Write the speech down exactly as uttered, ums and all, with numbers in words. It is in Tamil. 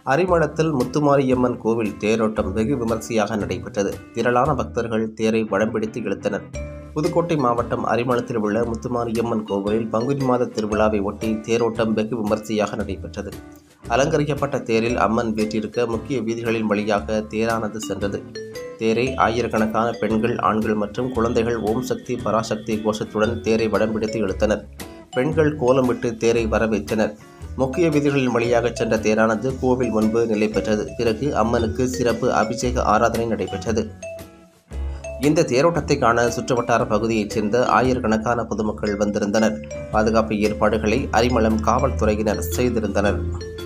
அரிமளத்தில் முத்துமாரியம்மன் கோவில் தேரோட்டம் வெகு விமர்சையாக நடைபெற்றது. திரளான பக்தர்கள் தேரை வடம்பிடித்து இழுத்தனர். புதுக்கோட்டை மாவட்டம் அரிமளத்தில் உள்ள முத்துமாரியம்மன் கோவிலில் பங்குனி மாத திருவிழாவை ஒட்டி தேரோட்டம் வெகு விமர்சையாக நடைபெற்றது. அலங்கரிக்கப்பட்ட தேரில் அம்மன் வீற்றிருக்க முக்கிய வீதிகளின் வழியாக தேரானது சென்றது. தேரை ஆயிரக்கணக்கான பெண்கள், ஆண்கள் மற்றும் குழந்தைகள் ஓம் சக்தி பராசக்தி கோஷத்துடன் தேரை வடம்பிடித்து இழுத்தனர். பெண்கள் கோலமிட்டு தேரை வரவேற்றனர். முக்கிய வீதிகளின் வழியாக சென்ற தேரானது கோவில் முன்பு நிலை பெற்றது. பிறகு அம்மனுக்கு சிறப்பு அபிஷேக ஆராதனை நடைபெற்றது. இந்த தேரோட்டத்தை காண சுற்றுவட்டார பகுதியைச் சேர்ந்த ஆயிரக்கணக்கான பொதுமக்கள் வந்திருந்தனர். பாதுகாப்பு ஏற்பாடுகளை அரிமளம் காவல்துறையினர் செய்திருந்தனர்.